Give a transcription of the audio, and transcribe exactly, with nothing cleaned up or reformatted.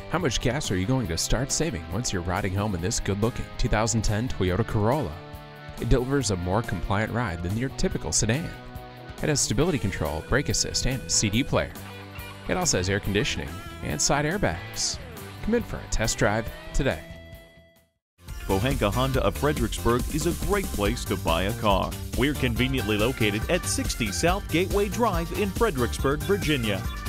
How much gas are you going to start saving once you're riding home in this good-looking two thousand ten Toyota Corolla? It delivers a more compliant ride than your typical sedan. It has stability control, brake assist, and a C D player. It also has air conditioning and side airbags. Come in for a test drive today. Pohanka Honda of Fredericksburg is a great place to buy a car. We're conveniently located at sixty South Gateway Drive in Fredericksburg, Virginia.